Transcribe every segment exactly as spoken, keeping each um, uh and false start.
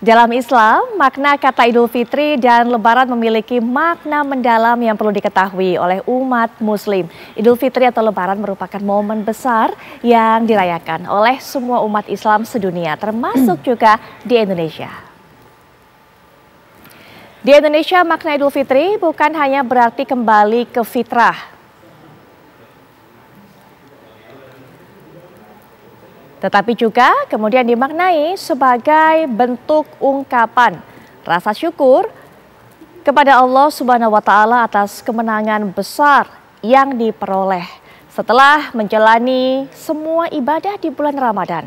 Dalam Islam, makna kata Idul Fitri dan Lebaran memiliki makna mendalam yang perlu diketahui oleh umat Muslim. Idul Fitri atau Lebaran merupakan momen besar yang dirayakan oleh semua umat Islam sedunia, termasuk juga di Indonesia. Di Indonesia, makna Idul Fitri bukan hanya berarti kembali ke fitrah, tetapi juga kemudian dimaknai sebagai bentuk ungkapan rasa syukur kepada Allah Subhanahu wa Ta'ala atas kemenangan besar yang diperoleh setelah menjalani semua ibadah di bulan Ramadan.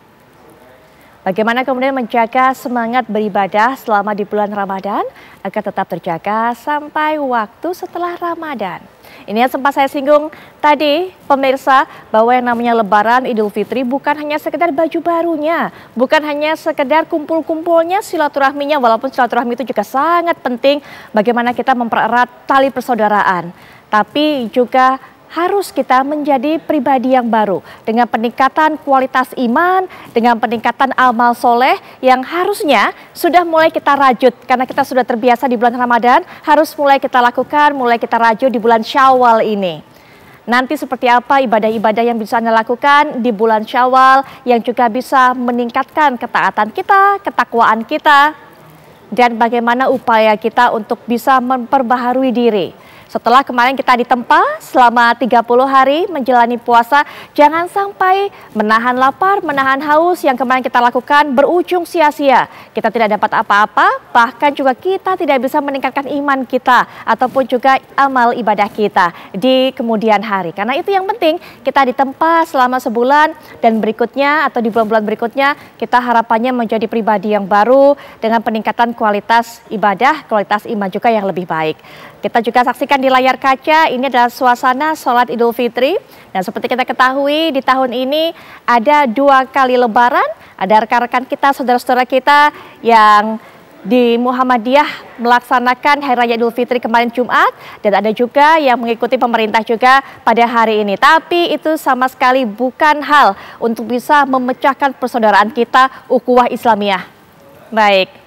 Bagaimana kemudian menjaga semangat beribadah selama di bulan Ramadan agar tetap terjaga sampai waktu setelah Ramadan. Ini yang sempat saya singgung tadi, pemirsa, bahwa yang namanya Lebaran Idul Fitri bukan hanya sekedar baju barunya, bukan hanya sekedar kumpul-kumpulnya, silaturahminya, walaupun silaturahmi itu juga sangat penting bagaimana kita mempererat tali persaudaraan. Tapi juga harus kita menjadi pribadi yang baru dengan peningkatan kualitas iman, dengan peningkatan amal soleh yang harusnya sudah mulai kita rajut karena kita sudah terbiasa di bulan Ramadan, harus mulai kita lakukan, mulai kita rajut di bulan Syawal ini. Nanti seperti apa ibadah-ibadah yang bisa Anda lakukan di bulan Syawal yang juga bisa meningkatkan ketaatan kita, ketakwaan kita, dan bagaimana upaya kita untuk bisa memperbaharui diri. Setelah kemarin kita ditempa selama tiga puluh hari menjalani puasa, jangan sampai menahan lapar, menahan haus yang kemarin kita lakukan berujung sia-sia. Kita tidak dapat apa-apa, bahkan juga kita tidak bisa meningkatkan iman kita ataupun juga amal ibadah kita di kemudian hari. Karena itu yang penting, kita ditempa selama sebulan dan berikutnya atau di bulan-bulan berikutnya kita harapannya menjadi pribadi yang baru dengan peningkatan kualitas ibadah, kualitas iman juga yang lebih baik. Kita juga saksikan di layar kaca, ini adalah suasana sholat Idul Fitri. Dan seperti kita ketahui di tahun ini ada dua kali Lebaran, ada rekan-rekan kita, saudara-saudara kita yang di Muhammadiyah melaksanakan Hari Raya Idul Fitri kemarin Jumat, dan ada juga yang mengikuti pemerintah juga pada hari ini. Tapi itu sama sekali bukan hal untuk bisa memecahkan persaudaraan kita, ukhuwah Islamiyah. Baik.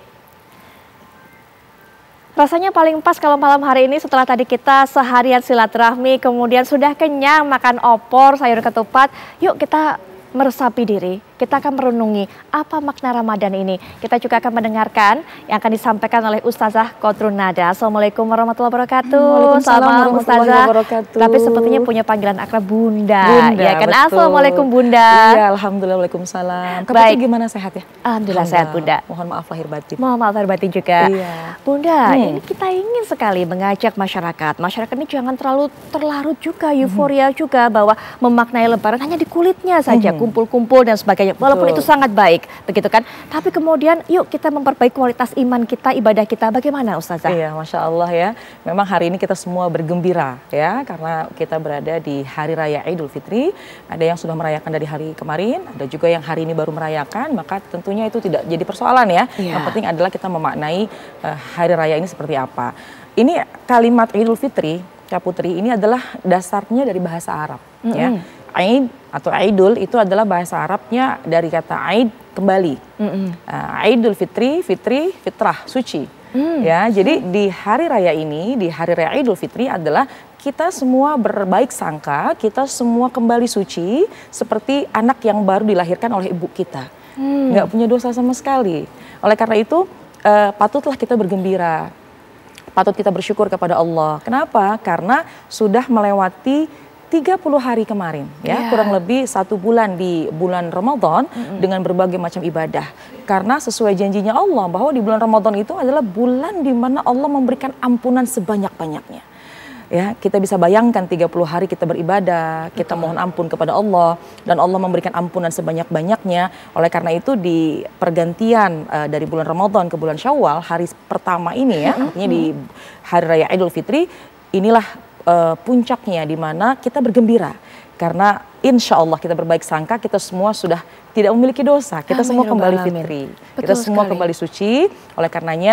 Rasanya paling pas kalau malam hari ini setelah tadi kita seharian silaturahmi, kemudian sudah kenyang makan opor, sayur ketupat, yuk kita meresapi diri, kita akan merenungi apa makna Ramadan ini. Kita juga akan mendengarkan yang akan disampaikan oleh Ustazah Qadrun Nada. Assalamualaikum warahmatullahi wabarakatuh. Waalaikumsalam warahmatullahi wabarakatuh. Tapi sepertinya punya panggilan akrab Bunda. Bunda, ya kan? betul. Assalamualaikum Bunda. Iya, alhamdulillah, waalaikumsalam. Baik. Gimana, sehat ya? Alhamdulillah sehat Bunda. Mohon maaf lahir batin. Mohon maaf lahir batin juga. Iya. Bunda, hmm. ini kita ingin sekali mengajak masyarakat. Masyarakat ini jangan terlalu terlarut juga, euforia hmm. juga bahwa memaknai Lebaran hanya di kulitnya saja, hmm. kumpul-kumpul dan sebagainya. Walaupun Betul. itu sangat baik, begitu kan? Tapi kemudian yuk kita memperbaiki kualitas iman kita, ibadah kita. Bagaimana Ustazah? Iya, Masya Allah ya. Memang hari ini kita semua bergembira ya, karena kita berada di Hari Raya Idul Fitri. Ada yang sudah merayakan dari hari kemarin, ada juga yang hari ini baru merayakan. Maka tentunya itu tidak jadi persoalan ya. Iya. Yang penting adalah kita memaknai uh, Hari Raya ini seperti apa. Ini kalimat Idul Fitri, Kak Putri, ini adalah dasarnya dari bahasa Arab. Mm-hmm. Ya. Aid atau Aidul itu adalah bahasa Arabnya dari kata Aid, kembali. Mm-hmm. uh, Aidul Fitri, Fitri, fitrah, suci. Mm. Ya, jadi di hari raya ini, di hari raya Idul Fitri adalah kita semua berbaik sangka, kita semua kembali suci seperti anak yang baru dilahirkan oleh ibu kita. Mm. Nggak punya dosa sama sekali. Oleh karena itu uh, patutlah kita bergembira, patut kita bersyukur kepada Allah. Kenapa? Karena sudah melewati tiga puluh hari kemarin ya, yeah. kurang lebih satu bulan di bulan Ramadan mm-hmm. dengan berbagai macam ibadah. Karena sesuai janjinya Allah bahwa di bulan Ramadan itu adalah bulan di mana Allah memberikan ampunan sebanyak-banyaknya. Ya, kita bisa bayangkan tiga puluh hari kita beribadah, kita mohon ampun kepada Allah dan Allah memberikan ampunan sebanyak-banyaknya. Oleh karena itu di pergantian uh, dari bulan Ramadan ke bulan Syawal, hari pertama ini ya, mm-hmm. artinya di Hari Raya Idul Fitri, inilah Uh, puncaknya di mana kita bergembira karena insya Allah kita berbaik sangka, kita semua sudah tidak memiliki dosa, kita Amin, semua kembali fitri, kita semua sekali. kembali suci. Oleh karenanya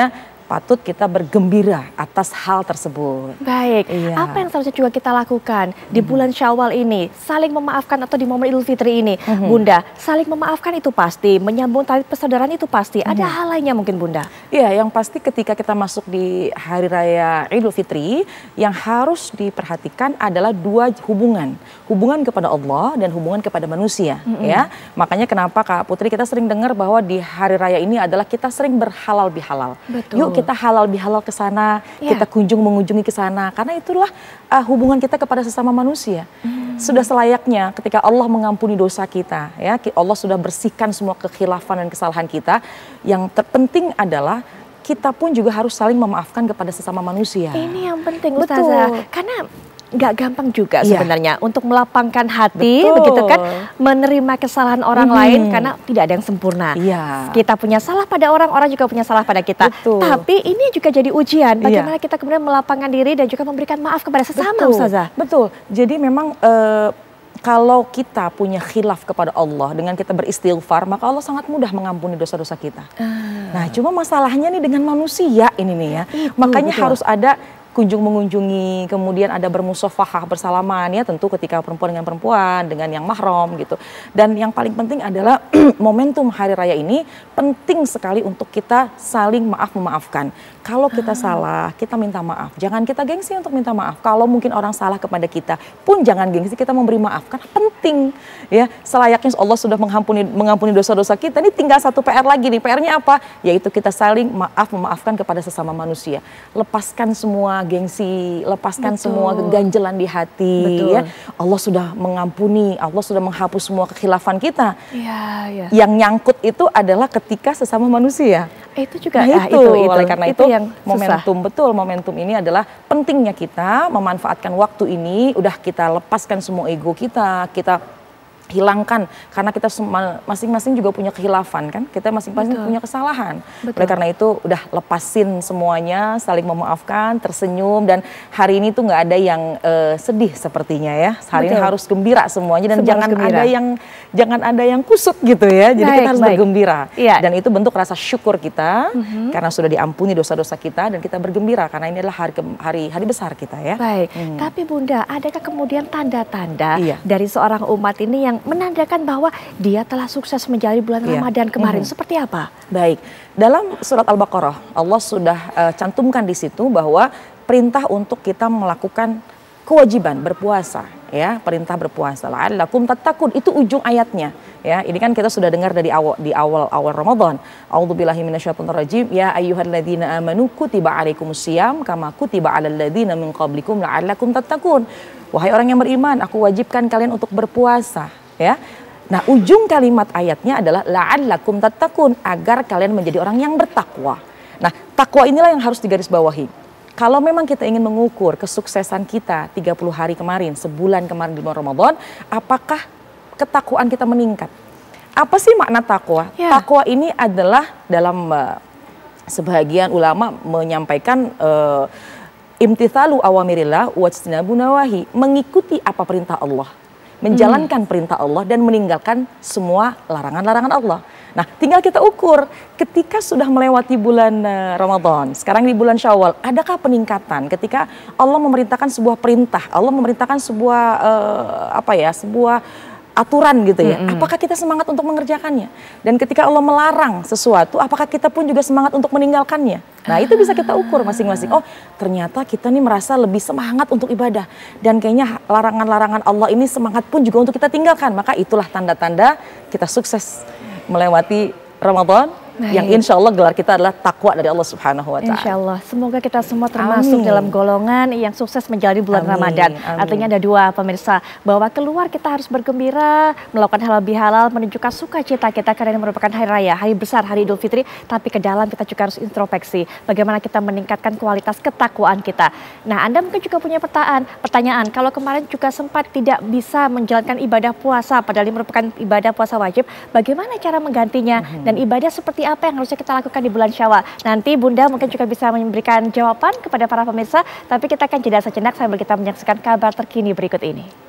patut kita bergembira atas hal tersebut. Baik, Iya. apa yang seharusnya juga kita lakukan di bulan Syawal ini? Saling memaafkan atau di momen Idul Fitri ini, Mhm. Bunda, saling memaafkan itu pasti, menyambung tali persaudaraan itu pasti. Ada Mhm. hal lainnya mungkin, Bunda? Iya, yang pasti ketika kita masuk di Hari Raya Idul Fitri, yang harus diperhatikan adalah dua hubungan. Hubungan kepada Allah dan hubungan kepada manusia. Mhm. Ya, makanya kenapa Kak Putri kita sering dengar bahwa di Hari Raya ini adalah kita sering berhalal bihalal. Betul. Yuk kita halal bihalal ke sana, Ya. kita kunjung mengunjungi ke sana. Karena itulah uh, hubungan kita kepada sesama manusia. Hmm. Sudah selayaknya ketika Allah mengampuni dosa kita, ya, Allah sudah bersihkan semua kekhilafan dan kesalahan kita. Yang terpenting adalah kita pun juga harus saling memaafkan kepada sesama manusia. Ini yang penting, Betul. Ustazah. Karena nggak gampang juga Iya. sebenarnya untuk melapangkan hati, Betul. begitu kan, menerima kesalahan orang Mhm. lain karena tidak ada yang sempurna. Iya. Kita punya salah pada orang, orang juga punya salah pada kita. Betul. Tapi ini juga jadi ujian, Iya. bagaimana kita kemudian melapangkan diri dan juga memberikan maaf kepada sesama, Betul, Ustazah. betul. Jadi memang eh, kalau kita punya khilaf kepada Allah dengan kita beristighfar, maka Allah sangat mudah mengampuni dosa-dosa kita. Ah. Nah, cuma masalahnya nih dengan manusia ini nih ya. Itu, Makanya betul. harus ada kunjung mengunjungi, kemudian ada bermusafahah bersalaman ya, tentu ketika perempuan dengan perempuan, dengan yang mahram gitu. Dan yang paling penting adalah momentum hari raya ini penting sekali untuk kita saling maaf memaafkan. Kalau kita salah, kita minta maaf. Jangan kita gengsi untuk minta maaf. Kalau mungkin orang salah kepada kita, pun jangan gengsi kita memberi maaf. Karena penting ya, selayaknya Allah sudah mengampuni mengampuni dosa-dosa kita. Ini tinggal satu P R lagi nih. P R-nya apa? Yaitu kita saling maaf memaafkan kepada sesama manusia. Lepaskan semua gengsi, lepaskan Betul. semua keganjelan di hati. Betul. Ya. Allah sudah mengampuni, Allah sudah menghapus semua kekhilafan kita. Iya, iya. Yang nyangkut itu adalah ketika sesama manusia. Itu juga Nah, ah, itu, itu, itu, oleh karena itu itu, yang susah. momentum betul, momentum ini adalah pentingnya kita memanfaatkan waktu ini. Udah kita lepaskan semua ego kita, kita hilangkan karena kita sema- masing-masing juga punya kekhilafan kan, kita masing-masing Betul. punya kesalahan. Betul. Oleh karena itu udah lepasin semuanya, saling memaafkan, tersenyum, dan hari ini tuh nggak ada yang eh, sedih sepertinya ya. Hari ini Betul. harus gembira semuanya, dan Semua jangan harus gembira. ada yang jangan ada yang kusut gitu ya. Jadi Baik, kita harus baik. bergembira. Iya. Dan itu bentuk rasa syukur kita Mhm. karena sudah diampuni dosa-dosa kita, dan kita bergembira karena ini adalah hari ke- hari hari besar kita ya. Baik, Hmm. tapi Bunda, adakah kemudian tanda-tanda Iya. dari seorang umat ini yang menandakan bahwa dia telah sukses menjalani bulan Iya. Ramadan kemarin? Mhm. Seperti apa? Baik, dalam surat Al-Baqarah Allah sudah eh, cantumkan di situ bahwa perintah untuk kita melakukan kewajiban berpuasa ya, perintah berpuasa. La'allakum tattaqun, itu ujung ayatnya ya. Ini kan kita sudah dengar dari awal di awal-awal Ramadan. A'udzubillahi minasyaitonirrajim. Ya ayyuhalladzina amanu kutiba alaikumusiyam kama kutiba alal ladzina min qablikum la'allakum tattaqun. Wahai orang yang beriman, aku wajibkan kalian untuk berpuasa ya. Nah, ujung kalimat ayatnya adalah la'allakum tattaqun, agar kalian menjadi orang yang bertakwa. Nah, takwa inilah yang harus digarisbawahi. Kalau memang kita ingin mengukur kesuksesan kita tiga puluh hari kemarin, sebulan kemarin di bulan Ramadan, apakah ketakwaan kita meningkat? Apa sih makna takwa? Ya. Takwa ini adalah dalam uh, sebagian ulama menyampaikan uh, imtithalu awamirillah wajtinabu nawahi, mengikuti apa perintah Allah, menjalankan perintah Allah dan meninggalkan semua larangan-larangan Allah. Nah, tinggal kita ukur ketika sudah melewati bulan uh, Ramadan, sekarang di bulan Syawal, adakah peningkatan ketika Allah memerintahkan sebuah perintah, Allah memerintahkan sebuah uh, apa ya, sebuah aturan gitu ya. Mm-mm. Apakah kita semangat untuk mengerjakannya? Dan ketika Allah melarang sesuatu, apakah kita pun juga semangat untuk meninggalkannya? Nah, itu bisa kita ukur masing-masing. Oh, ternyata kita nih merasa lebih semangat untuk ibadah. Dan kayaknya larangan-larangan Allah ini semangat pun juga untuk kita tinggalkan. Maka itulah tanda-tanda kita sukses melewati Ramadan. Baik. Yang insya Allah gelar kita adalah takwa dari Allah Subhanahu wa Ta'ala. Insya Allah, semoga kita semua termasuk Amin. dalam golongan yang sukses menjalani bulan Amin, Ramadan. amin. Artinya ada dua, pemirsa, bahwa keluar kita harus bergembira, melakukan halal bihalal, menunjukkan sukacita kita karena ini merupakan hari raya, hari besar, hari Idul Fitri. Tapi ke dalam kita juga harus introspeksi, bagaimana kita meningkatkan kualitas ketakwaan kita. Nah, Anda mungkin juga punya pertanyaan, pertanyaan. Kalau kemarin juga sempat tidak bisa menjalankan ibadah puasa, padahal ini merupakan ibadah puasa wajib, bagaimana cara menggantinya? Dan ibadah seperti apa yang harusnya kita lakukan di bulan Syawal? Nanti Bunda mungkin juga bisa memberikan jawaban kepada para pemirsa, tapi kita akan jeda sejenak sambil kita menyaksikan kabar terkini berikut ini.